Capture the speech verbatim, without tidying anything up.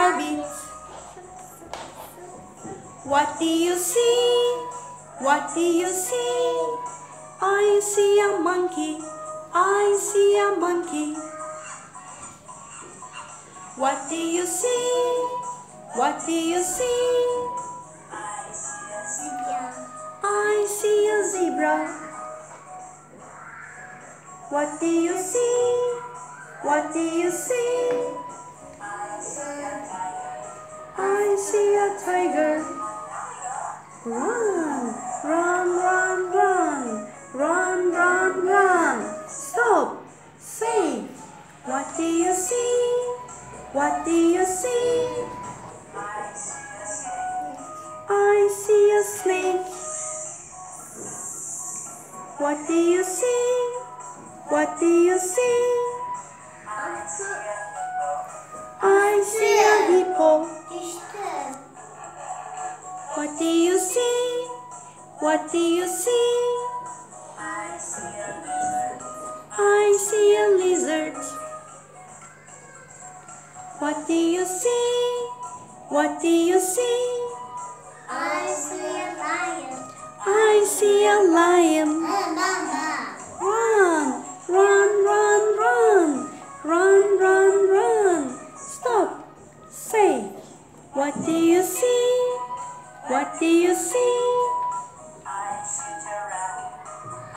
rabbit. What do you see? What do you see? I see a monkey. I see a monkey. What do you see? What do you see? I see a zebra. What do you see? What do you see? I see a tiger. Run, run, run, run, run, run, run. Stop, say, what do you see? What do you see? I see a snake. What do you see? What do you see? I see a hippo. What do you see? What do you see? I see a lizard. What do you see? What do you see? I see a lion. I see a lion.